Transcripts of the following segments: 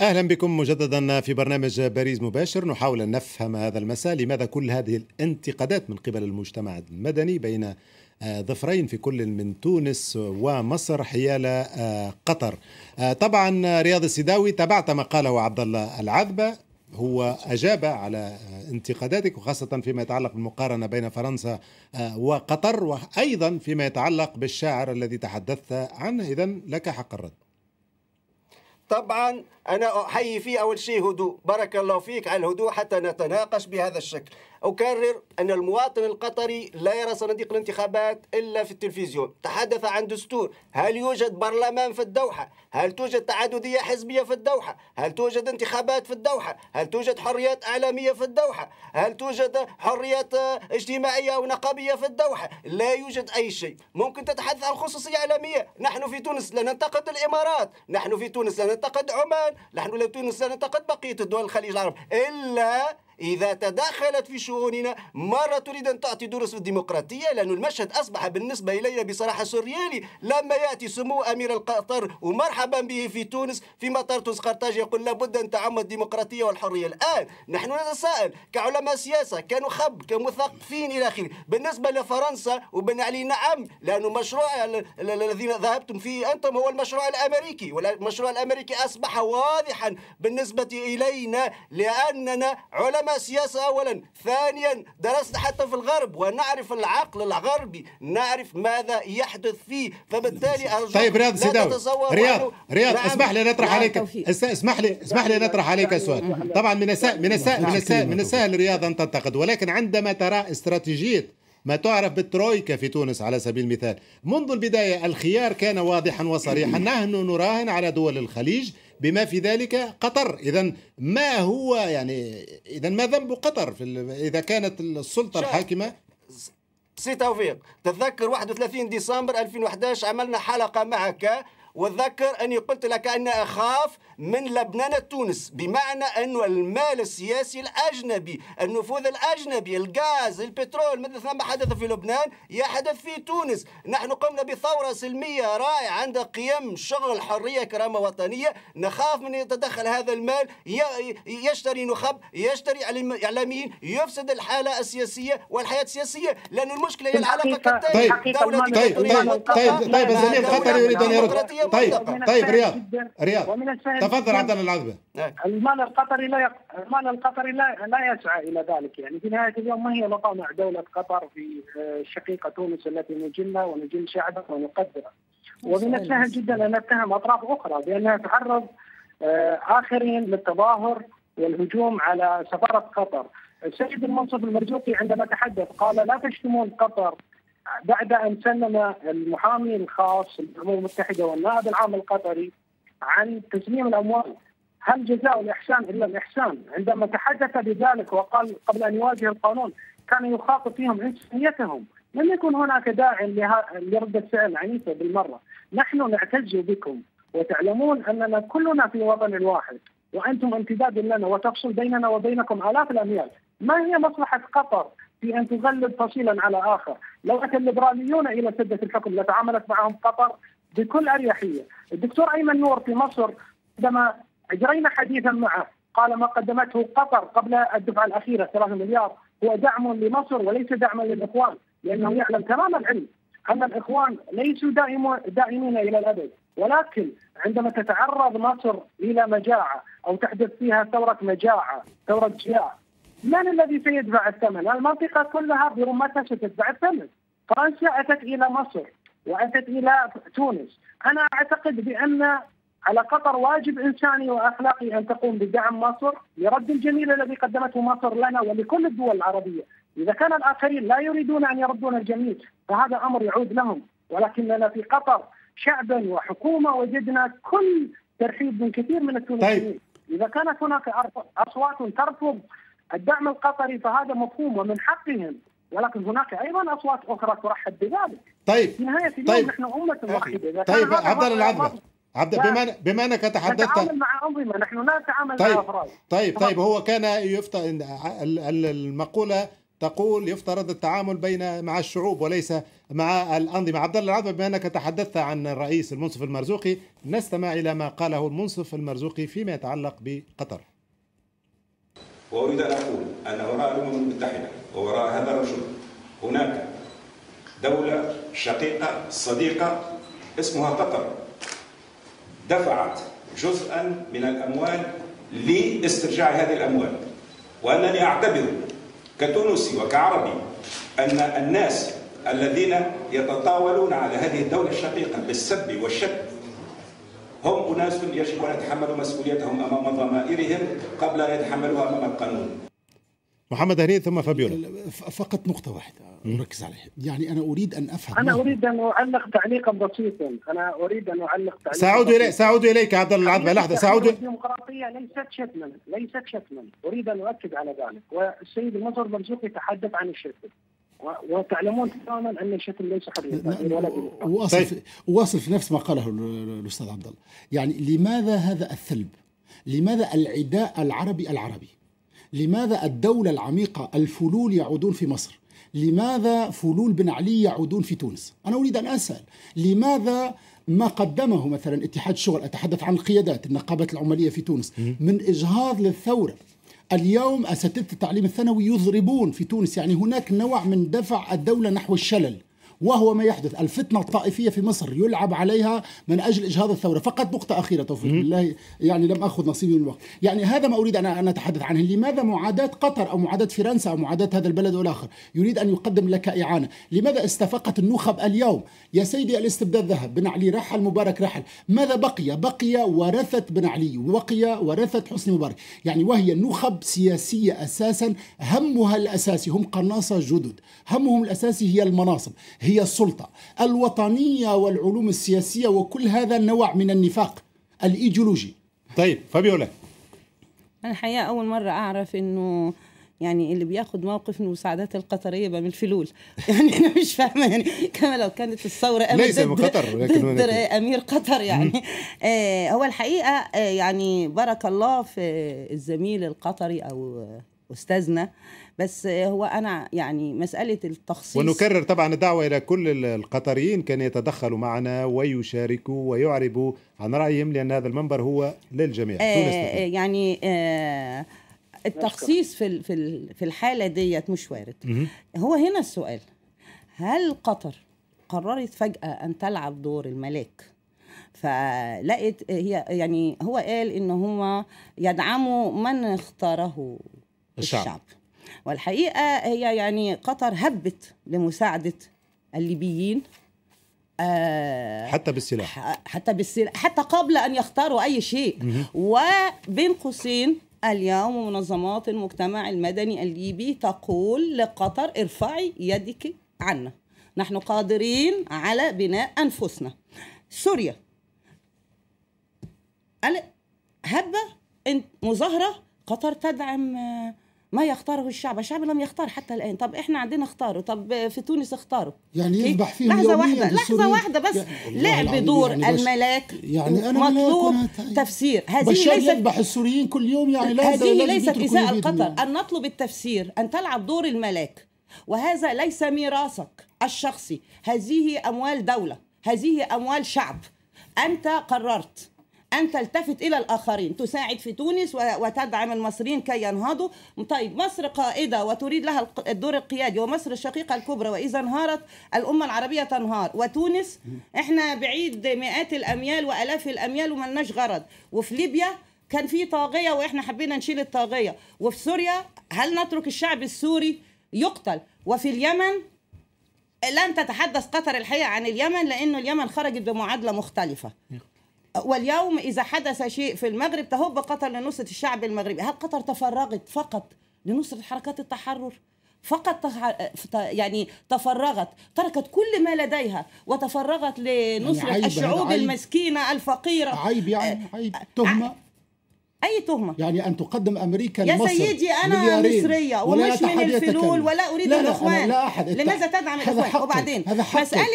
أهلا بكم مجددا في برنامج باريس مباشر. نحاول أن نفهم هذا المساء لماذا كل هذه الانتقادات من قبل المجتمع المدني بين ظفرين في كل من تونس ومصر حيال قطر. طبعا رياض السداوي تابعت ما قاله عبد الله العذبة، هو أجاب على انتقاداتك وخاصة فيما يتعلق بالمقارنة بين فرنسا وقطر، وأيضا فيما يتعلق بالشاعر الذي تحدثت عنه. إذن لك حق الرد. طبعا أنا أحيي فيه أول شيء هدوء، بارك الله فيك على الهدوء حتى نتناقش بهذا الشكل. أكرر أن المواطن القطري لا يرى صناديق الانتخابات إلا في التلفزيون. تحدث عن دستور، هل يوجد برلمان في الدوحة؟ هل توجد تعددية حزبية في الدوحة؟ هل توجد انتخابات في الدوحة؟ هل توجد حريات إعلامية في الدوحة؟ هل توجد حريات اجتماعية أو نقابية في الدوحة؟ لا يوجد أي شيء. ممكن تتحدث عن خصوصية إعلامية، نحن في تونس لا ننتقد الإمارات، نحن في تونس لا ننتقد عمان، نحن في تونس لا ننتقد بقية الدول الخليج العربي، إلا إذا تدخلت في شؤوننا. مرة تريد أن تعطي دروس في الديمقراطية، لأن المشهد أصبح بالنسبة إلينا بصراحة سوريالي. لما يأتي سمو أمير القطر ومرحبا به في تونس في مطار تونس قرطاج يقول لابد أن تعم الديمقراطية والحرية. الآن نحن نتساءل كعلماء سياسة، كنخب، كمثقفين إلى آخره. بالنسبة لفرنسا وبن علي نعم، لأنه مشروع الذين ذهبتم فيه أنتم هو المشروع الأمريكي، والمشروع الأمريكي أصبح واضحا بالنسبة إلينا لأننا علماء سياسة أولا، ثانيا درسنا حتى في الغرب ونعرف العقل الغربي، نعرف ماذا يحدث فيه. فبالتالي أرجو طيب رياض سيداوي، رياض نعم اسمح لي نطرح عليك اسمح لي نطرح عليك سؤال. طبعا من السهل رياض أن تنتقد، ولكن عندما ترى استراتيجية ما تعرف بالترويكا في تونس على سبيل المثال، منذ البداية الخيار كان واضحا وصريحا، نحن نراهن على دول الخليج بما في ذلك قطر. إذن ما هو إذن ما ذنب قطر إذا كانت السلطة الحاكمة؟ سي توفيق، تتذكر 31 ديسمبر 2011 عملنا حلقة معك، وتذكر أني قلت لك أن أخاف من لبنان تونس، بمعنى أن المال السياسي الأجنبي، النفوذ الأجنبي، الغاز، البترول، مثل ما حدث في لبنان يحدث في تونس. نحن قمنا بثورة سلمية رائعة عند قيم شغل حرية كرامة وطنية. نخاف من يتدخل هذا المال، يشتري نخب، يشتري إعلاميين، يفسد الحالة السياسية والحياة السياسية، لأن المشكلة هي العلاقة كالتالي. طيب الزميل القطري يريد أن يرد. طيب رياض تفضل عبد الله العذبة. المال القطري لا يسعى الى ذلك. يعني في نهايه اليوم ما هي مطامع دوله قطر في شقيقه تونس التي نجلها ونجل شعبها ونقدرها. ومن السهل جدا ان نتهم اطراف اخرى بانها تعرض اخرين للتظاهر والهجوم على سفاره قطر. السيد المنصف المرزوقي عندما تحدث قال لا تشتمون قطر بعد أن سلم المحامي الخاص للأمم المتحدة والنائب العام القطري عن تسليم الأموال. هل جزاء الإحسان إلا الإحسان؟ عندما تحدث بذلك وقال قبل أن يواجه القانون كان يخاطب فيهم إنسانيتهم. لم يكن هناك داعي لرد فعل عنيفة بالمرة. نحن نعتز بكم وتعلمون أننا كلنا في وطن واحد وأنتم امتداد لنا وتفصل بيننا وبينكم آلاف الأميال. ما هي مصلحة قطر في أن تغلب فصيلا على آخر؟ لو أتى الليبراليون إلى سدة الحكم لتعاملت معهم قطر بكل أريحية. الدكتور أيمن نور في مصر عندما أجرينا حديثا معه قال ما قدمته قطر قبل الدفعة الأخيرة 3 مليار هو دعم لمصر وليس دعما للإخوان، لأنه يعلم تمام العلم أن الإخوان ليسوا دائمين إلى الأبد. ولكن عندما تتعرض مصر إلى مجاعة أو تحدث فيها ثورة مجاعة، ثورة جياع، من الذي سيدفع الثمن؟ المنطقة كلها برمتها ستدفع الثمن. فرنسا أتت إلى مصر وأتت إلى تونس. أنا أعتقد بأن على قطر واجب إنساني وأخلاقي أن تقوم بدعم مصر لرد الجميل الذي قدمته مصر لنا ولكل الدول العربية. إذا كان الآخرين لا يريدون أن يردون الجميل فهذا أمر يعود لهم، ولكننا في قطر شعبا وحكومة وجدنا كل ترحيب من كثير من التونسيين. إذا كانت هناك أصوات ترفض الدعم القطري فهذا مفهوم ومن حقهم، ولكن هناك ايضا اصوات اخرى ترحب بذلك. طيب في نهايه اليوم نحن امه واحده. طيب عبد الله العذبة، بما انك تحدثت نتعامل مع انظمه، نحن لا نتعامل مع افراد. طيب هو كان يفتى المقولة تقول يفترض التعامل مع الشعوب وليس مع الأنظمة. عبد الله العظمة، بما أنك تحدثت عن الرئيس المنصف المرزوقي، نستمع إلى ما قاله المنصف المرزوقي فيما يتعلق بقطر. وأريد أن أقول أن وراء الأمم المتحدة ووراء هذا الرجل هناك دولة شقيقة صديقة اسمها قطر، دفعت جزءا من الأموال لاسترجاع هذه الأموال. وأنني أعتبر كتونسي وكعربي أن الناس الذين يتطاولون على هذه الدولة الشقيقة بالسب والشتم هم أناس يجب أن يتحملوا مسؤوليتهم أمام ضمائرهم قبل أن يتحملوها أمام القانون. محمد هنيد ثم فابيولا. فقط نقطة واحدة أركز عليها، يعني أنا أريد أن أفهم. أنا أريد أن أعلق تعليقا بسيطا. سأعود إليك عبد الله العظمة. لحظة، سأعود. الديمقراطية ليست شتما، أريد أن أؤكد على ذلك. والسيد المنصف المرزوقي يتحدث عن الشتم، وتعلمون تماما أن الشتم ليس حرية ولا أواصل في نفس ما قاله الأستاذ عبد الله. يعني لماذا هذا الثلب؟ لماذا العداء العربي؟ لماذا الدولة العميقة الفلول يعودون في مصر؟ لماذا فلول بن علي يعودون في تونس؟ أنا أريد أن أسأل لماذا ما قدمه مثلا اتحاد الشغل، أتحدث عن القيادات النقابة العمالية في تونس، من إجهاض للثورة. اليوم أساتذة التعليم الثانوي يضربون في تونس، يعني هناك نوع من دفع الدولة نحو الشلل، وهو ما يحدث. الفتنة الطائفية في مصر يلعب عليها من أجل إجهاض الثورة. فقط نقطة أخيرة توفيق بالله، يعني لم أخذ نصيبي من الوقت. يعني هذا ما أريد أن أتحدث عنه. لماذا معاداة قطر أو معاداة فرنسا أو معاداة هذا البلد والآخر يريد أن يقدم لك إعانة؟ لماذا استفاقت النخب اليوم؟ يا سيدي الاستبداد ذهب، بن علي رحل، مبارك رحل، ماذا بقي ورثة بن علي، وبقي ورثة حسني مبارك، يعني وهي نخب سياسية أساسا همها الأساسي هم قناصة جدد، همهم الأساسي هي المناصب، هي السلطة الوطنية والعلوم السياسية، وكل هذا نوع من النفاق الإيديولوجي. طيب فابيولا. أنا الحقيقة أول مرة أعرف إنه يعني اللي بياخد موقف من المساعدات القطرية بقى من الفلول. يعني أنا مش فاهمة، يعني كما لو كانت الثورة ليس من قطر ضد أمير قطر يعني. هو الحقيقة يعني بارك الله في الزميل القطري أو أستاذنا، بس هو أنا يعني مسألة التخصيص، ونكرر طبعا الدعوة إلى كل القطريين كان يتدخلوا معنا ويشاركوا ويعربوا عن رأيهم، لأن هذا المنبر هو للجميع. يعني التخصيص في الحالة ديت مش وارد. هو هنا السؤال، هل قطر قررت فجأة أن تلعب دور الملاك؟ فلقيت هي يعني هو قال إن هم يدعموا من اختاره الشعب. والحقيقة هي يعني قطر هبت لمساعدة الليبيين حتى بالسلاح، حتى قبل أن يختاروا أي شيء. وبين قوسين اليوم منظمات المجتمع المدني الليبي تقول لقطر ارفعي يدك عنا، نحن قادرين على بناء أنفسنا. سوريا هبة مظاهرة، قطر تدعم ما يختاره الشعب لم يختار حتى الآن. طب إحنا عندنا اختاروا، طب في تونس اختاروا، يعني يذبح فيهم لحظة واحدة بس. لعب دور يعني الملاك يعني مطلوب تفسير. هذه ليست يذبح السوريين كل يوم، يعني هذه ليست إساءة قطر. أن نطلب التفسير، أن تلعب دور الملاك، وهذا ليس ميراثك الشخصي، هذه أموال دولة، هذه أموال شعب. أنت قررت أن تلتفت إلى الآخرين، تساعد في تونس وتدعم المصريين كي ينهضوا. طيب مصر قائدة وتريد لها الدور القيادي، ومصر الشقيقة الكبرى، وإذا انهارت الأمة العربية تنهار. وتونس إحنا بعيد مئات الأميال وألاف الأميال وملناش غرض. وفي ليبيا كان في طاغية وإحنا حبينا نشيل الطاغية. وفي سوريا هل نترك الشعب السوري يقتل؟ وفي اليمن لن تتحدث قطر الحقيقة عن اليمن، لأنه اليمن خرجت بمعادلة مختلفة. واليوم إذا حدث شيء في المغرب تهب قطر لنصرة الشعب المغربي. هل قطر تفرغت فقط لنصرة حركات التحرر؟ فقط يعني تفرغت، تركت كل ما لديها وتفرغت لنصرة يعني الشعوب المسكينة الفقيرة. عيب يعني عيب، تهمة. أي تهمة؟ يعني أن تقدم أمريكا يا سيدي أنا مصرية ومش من الفلول ولا أريد الإخوان. لماذا تدعم الإخوان؟ وبعدين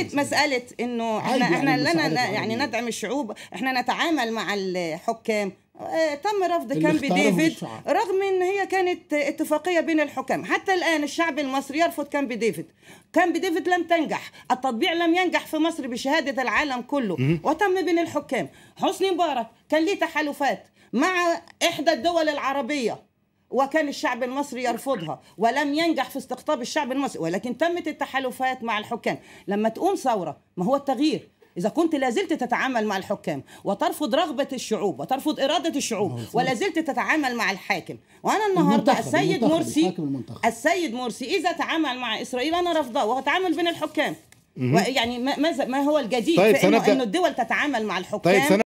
مسألة إنه إحنا لنا يعني ندعم الشعوب، إحنا نتعامل مع الحكام تم رفض كامب ديفيد رغم ان هي كانت اتفاقيه بين الحكام. حتى الان الشعب المصري يرفض كامب ديفيد. كامب ديفيد لم تنجح، التطبيع لم ينجح في مصر بشهاده العالم كله، وتم بين الحكام. حسني مبارك كان ليه تحالفات مع احدى الدول العربيه وكان الشعب المصري يرفضها ولم ينجح في استقطاب الشعب المصري، ولكن تمت التحالفات مع الحكام. لما تقوم ثوره، ما هو التغيير إذا كنت لازلت تتعامل مع الحكام وترفض رغبة الشعوب وترفض إرادة الشعوب ولازلت تتعامل مع الحاكم. وأنا النهاردة السيد مرسي إذا تعامل مع إسرائيل أنا رفضه، وهو تعامل بين الحكام. يعني ما هو الجديد في إنه الدول تتعامل مع الحكام؟